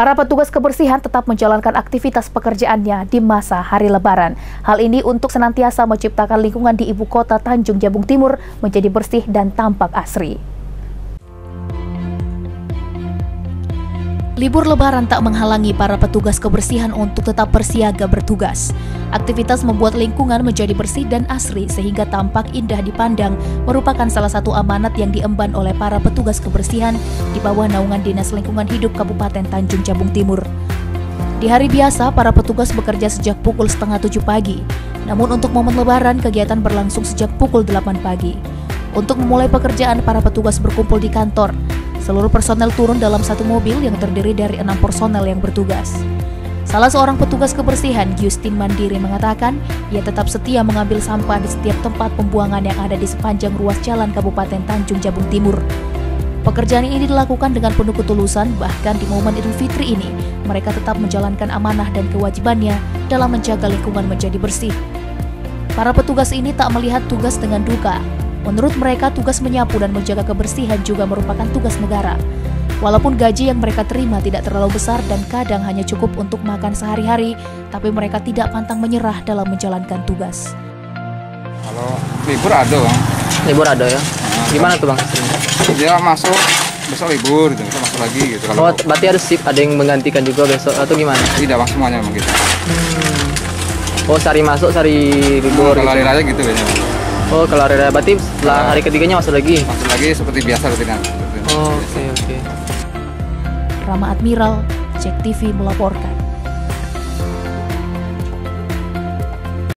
Para petugas kebersihan tetap menjalankan aktivitas pekerjaannya di masa hari Lebaran. Hal ini untuk senantiasa menciptakan lingkungan di ibu kota Tanjung Jabung Timur menjadi bersih dan tampak asri. Libur Lebaran tak menghalangi para petugas kebersihan untuk tetap bersiaga bertugas. Aktivitas membuat lingkungan menjadi bersih dan asri sehingga tampak indah dipandang merupakan salah satu amanat yang diemban oleh para petugas kebersihan di bawah naungan Dinas Lingkungan Hidup Kabupaten Tanjung Jabung Timur. Di hari biasa, para petugas bekerja sejak pukul 6:30 pagi. Namun untuk momen Lebaran, kegiatan berlangsung sejak pukul 8 pagi. Untuk memulai pekerjaan, para petugas berkumpul di kantor. Seluruh personel turun dalam satu mobil yang terdiri dari 6 personel yang bertugas. Salah seorang petugas kebersihan, Justin Mandiri, mengatakan ia tetap setia mengambil sampah di setiap tempat pembuangan yang ada di sepanjang ruas jalan Kabupaten Tanjung Jabung Timur. Pekerjaan ini dilakukan dengan penuh ketulusan, bahkan di momen Idul Fitri ini, mereka tetap menjalankan amanah dan kewajibannya dalam menjaga lingkungan menjadi bersih. Para petugas ini tak melihat tugas dengan duka. Menurut mereka, tugas menyapu dan menjaga kebersihan juga merupakan tugas negara. Walaupun gaji yang mereka terima tidak terlalu besar dan kadang hanya cukup untuk makan sehari-hari, tapi mereka tidak pantang menyerah dalam menjalankan tugas. Kalau libur ada, Bang. Libur ada ya? Gimana tuh, Bang? Dia masuk, besok libur, gitu. Kita masuk lagi gitu. Oh, berarti ada shift, ada yang menggantikan juga besok atau gimana? Tidak, Bang, semuanya Bang gitu. Oh, sehari masuk, sehari libur. Kalau hari raya gitu biasanya, Bang. Oh, kalau hari raya, berarti setelah hari ketiganya masuk lagi? Masuk lagi seperti biasa rutinnya. Oh, oke. Rama Admiral, Cek TV melaporkan.